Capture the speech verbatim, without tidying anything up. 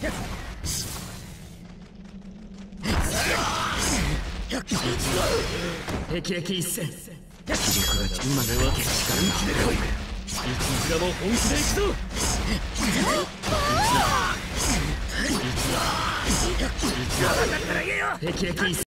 霹靂一閃。気力が今のわけ力本気で来い。いつらも本気で行くぞ。霹靂一閃。